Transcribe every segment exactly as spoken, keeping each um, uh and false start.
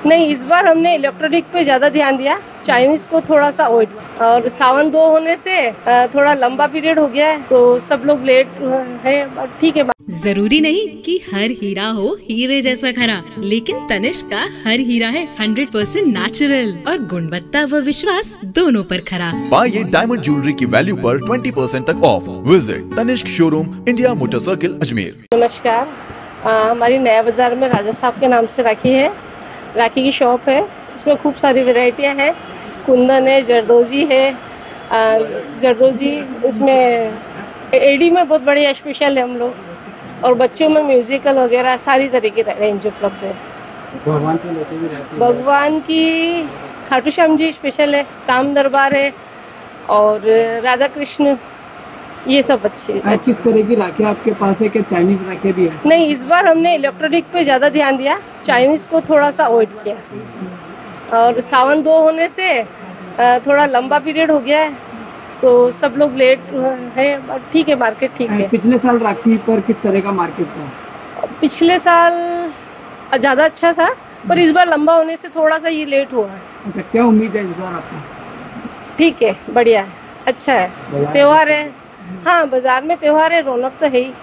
नहीं, इस बार हमने इलेक्ट्रॉनिक पे ज्यादा ध्यान दिया, चाइनीज को थोड़ा सा अवॉइड। और सावन दो होने से थोड़ा लंबा पीरियड हो गया है तो सब लोग लेट है, ठीक है। जरूरी नहीं कि हर हीरा हो हीरे जैसा खरा, लेकिन तनिष्क का हर हीरा है हंड्रेड परसेंट नेचुरल और गुणवत्ता व विश्वास दोनों पर खरा। पाइए डायमंड ज्वेलरी की वैल्यू पर ट्वेंटी परसेंट तक off. Visit Tanishq showroom, India motor circle, Ajmer. नमस्कार, आ, हमारी नया बाजार में राजा साहब के नाम से राखी है, राखी की शॉप है। इसमें खूब सारी वैरायटियां हैं, कुंदन है, जरदोजी है, जरदोजी इसमें एडी में बहुत बढ़िया स्पेशल है हम लोग, और बच्चों में म्यूजिकल वगैरह सारी तरह की रेंज उपलब्ध है। भगवान की लेते भी रहती है। भगवान की खाटू श्याम जी स्पेशल है, राम दरबार है और राधा कृष्ण, ये सब अच्छी है। किस तरह की राखी आपके पास है? क्या चाइनीज राखी भी है? नहीं, इस बार हमने इलेक्ट्रॉनिक पे ज्यादा ध्यान दिया, चाइनीज को थोड़ा सा अवॉइड किया। और सावन दो होने से थोड़ा लंबा पीरियड हो गया है तो सब लोग लेट है, ठीक है, मार्केट ठीक है। पिछले साल राखी पर किस तरह का मार्केट था? पिछले साल ज्यादा अच्छा था, पर इस बार लंबा होने से थोड़ा सा ये लेट हुआ है। अच्छा, क्या उम्मीद है इस बार आपको? ठीक है, बढ़िया है, अच्छा है, त्योहार है। हाँ, बाजार में त्योहार है, रौनक तो है ही।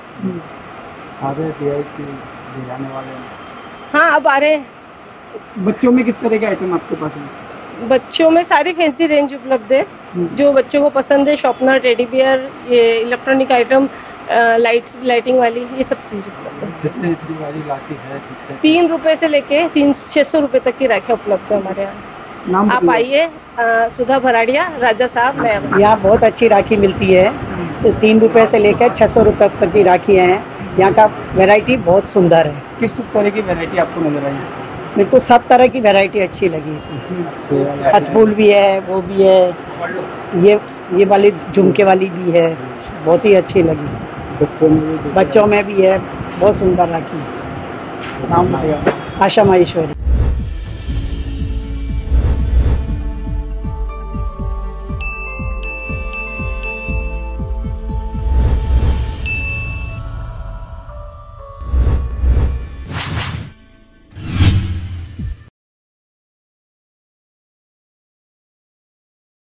जाने वाले हाँ, अब आ रहे हैं। बच्चों में किस तरह के आइटम आपके पास है? बच्चों में सारी फैंसी रेंज उपलब्ध है, जो बच्चों को पसंद है, शॉर्पनर, टेडी बियर, ये इलेक्ट्रॉनिक आइटम, लाइट्स, लाइटिंग वाली, ये सब चीज उपलब्ध है। कितने वाली राखी है? तीन रुपए से लेके तीन छह सौ रुपए तक की राखी उपलब्ध है हमारे यहाँ। आप आइए, सुधा भराड़िया, राजा साहब, मैं यहाँ बहुत अच्छी राखी मिलती है। तीन रुपए से लेकर छह सौ रुपए तक की राखियाँ हैं। यहाँ का वैरायटी बहुत सुंदर है। किस किस तरह की वैरायटी आपको नजर आई? मेरे को सब तरह की वैरायटी अच्छी लगी इसमें। हथफूल भी है, वो भी है, ये ये वाली झुमके वाली भी है, बहुत ही अच्छी लगी। बच्चों में भी बच्चों में भी है, बहुत सुंदर राखी। नाम बताइए। आशा माहेश्वरी।